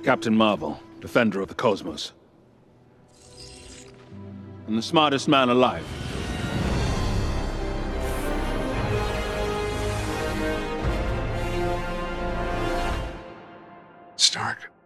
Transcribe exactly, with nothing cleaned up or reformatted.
Captain Marvel, defender of the cosmos. And the smartest man alive. Stark.